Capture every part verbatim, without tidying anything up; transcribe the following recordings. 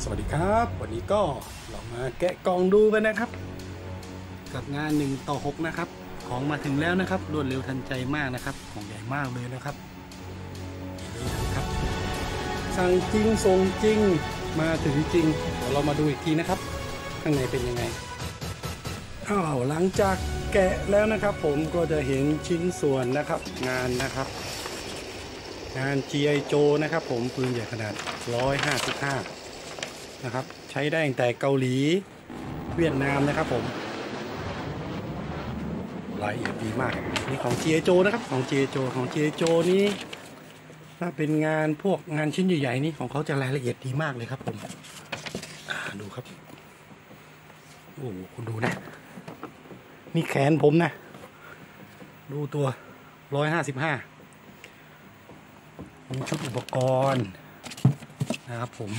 วัสดีครับวันนี้ก็เรามาแกะกล่องดูกันนะครับกับงานหนึ่งต่อหกนะครับของมาถึงแล้วนะครับรวดเร็วทันใจมากนะครับของใหญ่มากเลยนะครับครับสั่งจริงส่งจริงมาถึงจริงเดี๋ยวเรามาดูอีกทีนะครับข้างในเป็นยังไงอ้าวหลังจากแกะแล้วนะครับผมก็จะเห็นชิ้นส่วนนะครับงานนะครับงาน จี ไอ Joe นะครับผมปืนใหญ่ขนาดหนึ่งร้อยห้าสิบห้านะครับใช้ได้ตั้งแต่เกาหลีเวียดนามนะครับผมรายละเอียดดีมากนี่ของ จี ไอ Joe นะครับของ จี ไอ Joe ของ จี ไอ Joe นี้ถ้าเป็นงานพวกงานชิ้นใหญ่ๆนี่ของเขาจะรายละเอียดดีมากเลยครับผมดูครับโอ้คุณดูนะนี่แขนผมนะดูตัวหนึ่งร้อยห้าสิบห้ามีชุดอุปกรณ์นะครับผม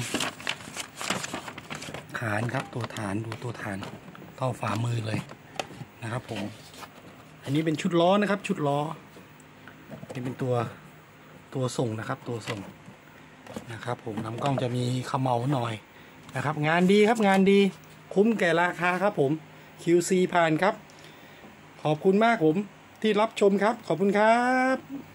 ฐานครับตัวฐานดูตัวฐานเท่าฝ่ามือเลยนะครับผมอันนี้เป็นชุดล้อนะครับชุดล้อนี่เป็นตัวตัวส่งนะครับตัวส่งนะครับผมลำกล้องจะมีขมเหลาหน่อยนะครับงานดีครับงานดีคุ้มแก่ราคาครับผม คิว ซี ผ่านครับขอบคุณมากผมที่รับชมครับขอบคุณครับ